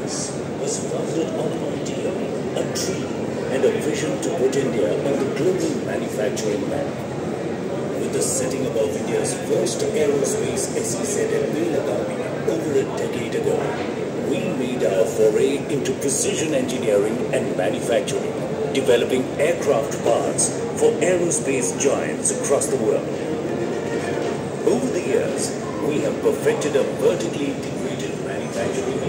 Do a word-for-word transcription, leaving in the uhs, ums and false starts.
Aerospace was founded on an idea, a dream, and a vision to put India on the global manufacturing map. With the setting up of India's first aerospace S E Z at Belagavi over a decade ago, we made our foray into precision engineering and manufacturing, developing aircraft parts for aerospace giants across the world. Over the years, we have perfected a vertically integrated manufacturing